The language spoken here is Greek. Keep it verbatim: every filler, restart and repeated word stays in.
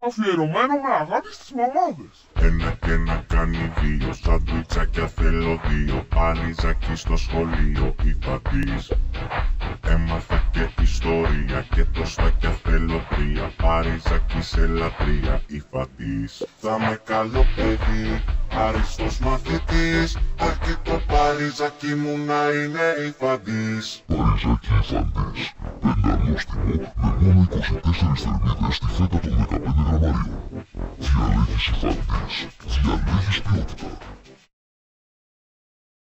αφιερωμένο με αγάπη στις μαμάδες. Ένα και να κάνει δύο, σαντουιτσάκια θέλω δύο. Παριζάκι στο σχολείο, Ifantis. Έμαθα και ιστορία και τοστάκια θέλω τρία. Παριζάκι σε λατρεία, Ifantis. Θα με καλό παιδί, άριστος μαθητής, αρκεί το Παριζάκι μου να είναι Ifantis. Parizaki Ifantis, πεντανόστιμο με μόνο είκοσι τέσσερις θερμίδες στη φέτα των δεκαπέντε γραμμαρίων. Διαλέγεις Ifantis, διαλέγεις ποιότητα.